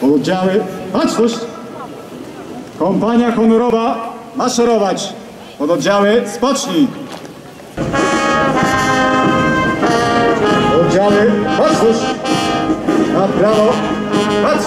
Pododdziały, baczność! Kompania honorowa, maszerować! Pododdziały, spocznij! Pododdziały, baczność! Na prawo, patrz!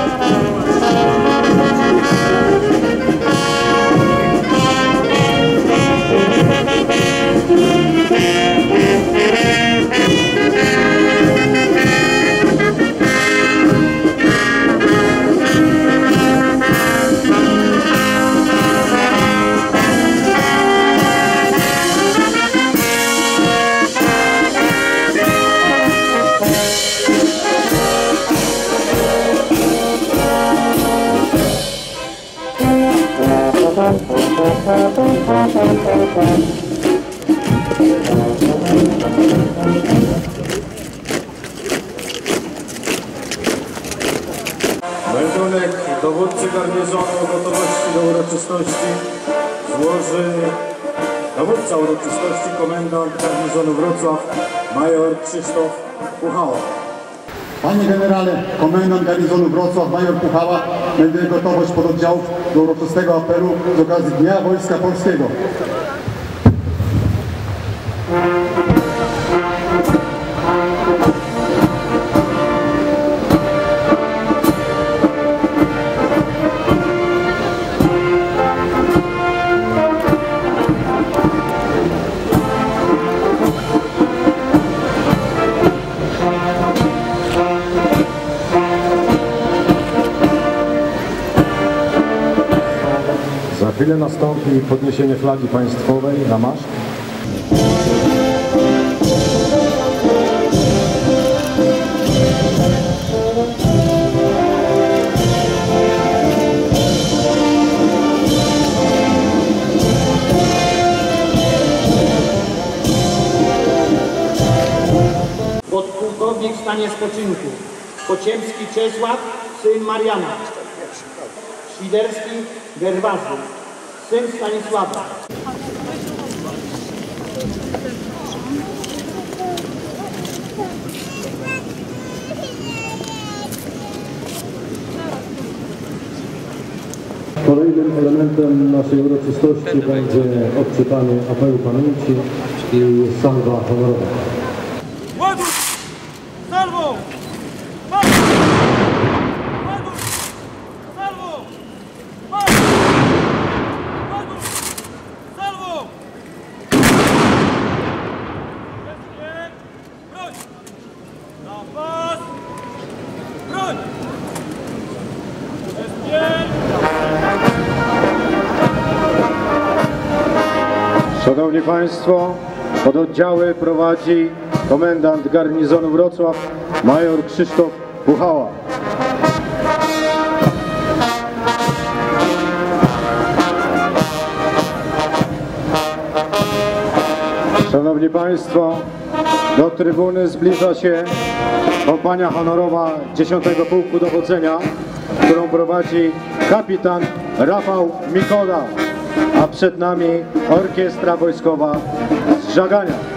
Meldunek dowódcy garnizonu o gotowości do uroczystości złoży dowódca uroczystości, komendant garnizonu Wrocław, major Krzysztof Puchała. Panie generale, komendant garnizonu Wrocław, major Puchała, melduje gotowość pododdziałów do uroczystego apelu z okazji Dnia Wojska Polskiego. Za chwilę nastąpi podniesienie flagi państwowej na maszt. Podpułkownik w stanie spoczynku. Kociemski Czesław, syn Mariana. Świderski Gerwazy, syn Stanisława. Kolejnym elementem naszej uroczystości będzie odczytanie apelu pamięci i salwa honorowa. Ładuj! Salwo! Marsz! Ładuj! Salwo! Marsz! Ładuj! Salwo! Bezpiek! Broń! Na pas! Broń! Bezpiek! Szanowni Państwo, pododdziały prowadzi komendant garnizonu Wrocław, major Krzysztof Puchała. Szanowni Państwo, do trybuny zbliża się kompania honorowa 10. Pułku Dowodzenia, którą prowadzi kapitan Rafał Mikola, a przed nami orkiestra wojskowa z Żagania.